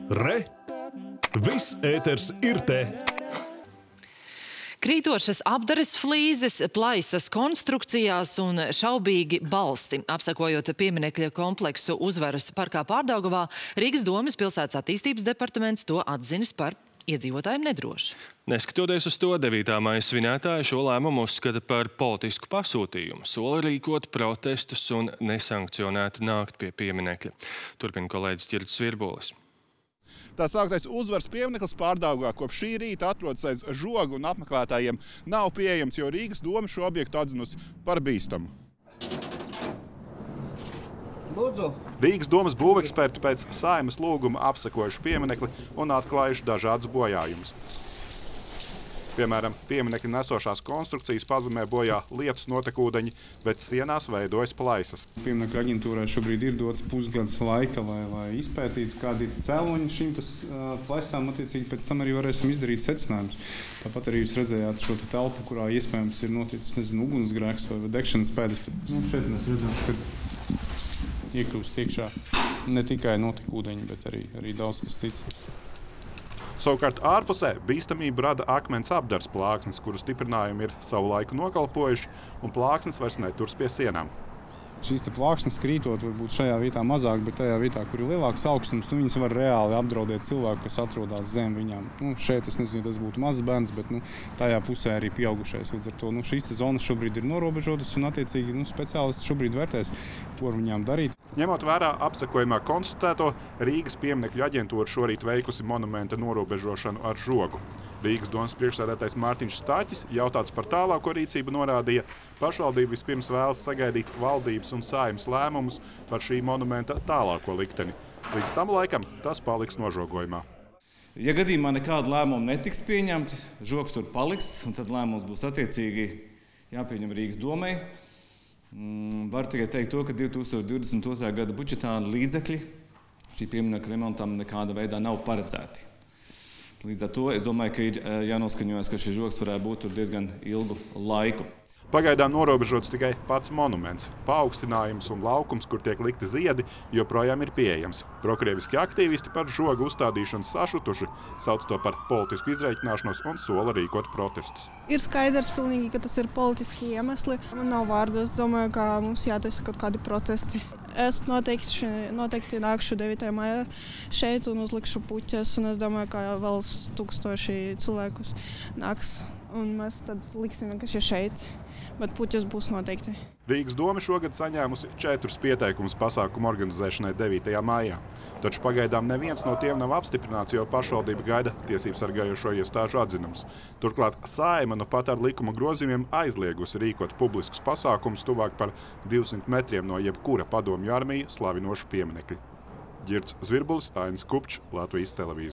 Re! Viss ēters ir te! Krītošas apdares flīzes, plaisas konstrukcijās un šaubīgi balsti. Apsakojot pieminekļa kompleksu Uzvaras parkā Pārdaugavā, Rīgas domes pilsētas attīstības departaments to atzinis par iedzīvotājiem nedrošu. Neskatoties uz to, 9. maija svinētāji šo lēmumu uzskata par politisku pasūtījumu, sola rīkot protestus un nesankcionēti nākt pie pieminekļa. Turpina kolēģis Ģirds Virbulis. Tā sauktais Uzvaras piemineklis Pārdaugavā kopš šī rīta atrodas aiz žoga un apmeklētājiem nav pieejams, jo Rīgas doma šo objektu atzinusi par bīstamu. Lūdzu. Rīgas domas būveksperti pēc Saeimas lūguma apsekojuši pieminekli un atklājuši dažādus bojājumus. Piemēram, pieminekļa nesošās konstrukcijas pazemē bojā lietus notekūdeņi, bet sienās veidojas plaisas. Pieminekļa aģentūrai šobrīd ir dots pusgads laika, lai izpētītu, kādi ir cēloņi šīm plaisām. Attiecīgi pēc tam arī varēsim izdarīt secinājumus. Tāpat arī jūs redzējāt šo telpu, kurā iespējams ir noticis, ugunsgrēks vai degšanas pēdas. Šeit mēs redzam, ka iekļūst iekšā ne tikai notekūdeņi, bet arī daudz kas cits. Savukārt ārpusē bīstamību rada akmens apdares plāksnes, kuru stiprinājumi ir savu laiku nokalpojuši, un plāksnes vairs neturs pie sienām. Šīs plāksnes krītot varbūt šajā vietā mazāk, bet tajā vietā, kur ir lielāks augstums, viņas var reāli apdraudēt cilvēku, kas atrodas zem viņām. Šeit, es nezinu, tas būtu mazs bērns, bet tajā pusē arī pieaugušais. Līdz ar to šīs zonas šobrīd ir norobežotas un attiecīgi speciālisti šobrīd vērtēs, ko ar viņām darīt. Ņemot vērā apsekojumā konstatēto, Rīgas pieminekļu aģentūra šorīt veikusi monumenta norobežošanu ar žogu. Rīgas domas priekšsēdētājs Mārtiņš Stāķis, jautāts par tālāko rīcību, norādīja, pašvaldība vispirms vēlas sagaidīt valdības un Saeimas lēmumus par šī monumenta tālāko likteni. Līdz tam laikam tas paliks nožogojumā. Ja gadījumā nekāda lēmuma netiks pieņemta, žogs tur paliks, un tad lēmums būs attiecīgi jāpieņem Rīgas domai. Varu tikai teikt to, ka 2022. gada budžetā līdzekļi šī pieminekļa remontam nekāda veidā nav paredzēti. Līdz ar to es domāju, ka ir jānoskaņojas, ka šis žogs varētu būt tur diezgan ilgu laiku. Pagaidām norobežots tikai pats monuments. Paaugstinājums un laukums, kur tiek likti ziedi, joprojām ir pieejams. Prokrieviski aktīvisti par žogu uzstādīšanu sašutuši, sauc to par politisku izreikināšanos un sola rīkot protestus. Ir skaidrs pilnīgi, ka tas ir politiski iemesli. Man nav vārdu, es domāju, ka mums jātaisa kaut kādi protesti. Es noteikti nākšu 9. maijā šeit un uzlikšu puķes, un es domāju, ka vēl 1000 cilvēkus nāks, un mēs tad liksim vienkārši šeit, bet puķes būs noteikti. Rīgas doma šogad saņēmusi 4 pieteikumus pasākumu organizēšanai 9. maijā. Taču pagaidām neviens no tiem nav apstiprināts, jo pašvaldība gaida tiesību sargājošo iestāžu atzinums. Turklāt Saeima nu pat ar likuma grozījumiem aizliegusi rīkot publiskus pasākumus tuvāk par 200 metriem no jebkura padomju armiju slavinošu pieminekļa. Ģirds Virbulis, Ainis Kupčs, Latvijas televīzija.